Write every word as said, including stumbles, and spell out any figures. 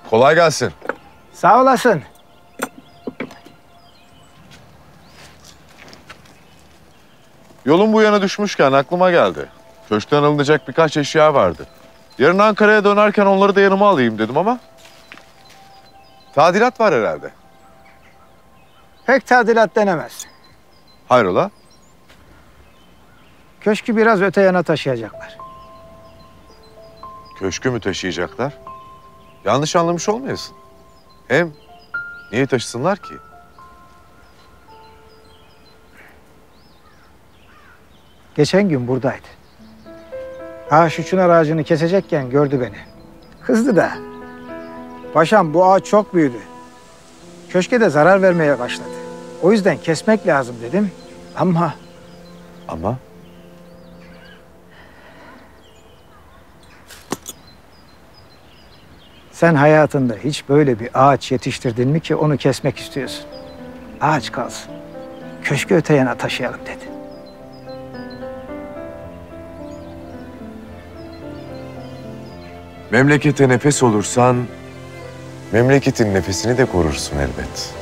Kolay gelsin. Sağ olasın. Yolun bu yana düşmüşken aklıma geldi. Köşkten alınacak birkaç eşya vardı. Yarın Ankara'ya dönerken onları da yanıma alayım dedim ama... tadilat var herhalde. Pek tadilat denemez. Hayrola? Köşkü biraz öte yana taşıyacaklar. Köşkü mü taşıyacaklar? Yanlış anlamış olmayasın. Hem niye taşısınlar ki? Geçen gün buradaydı. Ha şu çınar ağacını kesecekken gördü beni. Kızdı da. Paşam bu ağaç çok büyüdü. Köşke de zarar vermeye başladı. O yüzden kesmek lazım dedim. Ama Ama? sen hayatında hiç böyle bir ağaç yetiştirdin mi ki onu kesmek istiyorsun? Ağaç kalsın. Köşkü öte yana taşıyalım dedi. Memlekete nefes olursan... memleketin nefesini de korursun elbet.